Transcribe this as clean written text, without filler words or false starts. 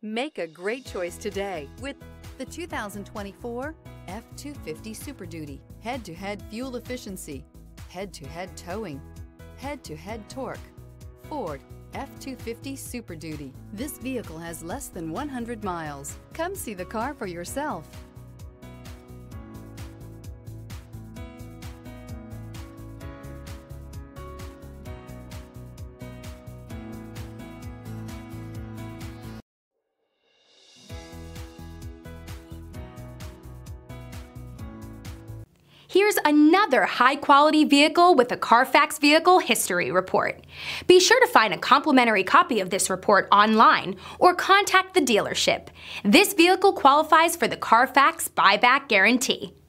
Make a great choice today with the 2024 F-250 Super Duty. Head-to-head fuel efficiency, head-to-head towing, head-to-head torque. Ford F-250 Super Duty. This vehicle has less than 100 miles. Come see the car for yourself. Here's another high-quality vehicle with a Carfax Vehicle History Report. Be sure to find a complimentary copy of this report online or contact the dealership. This vehicle qualifies for the Carfax Buyback Guarantee.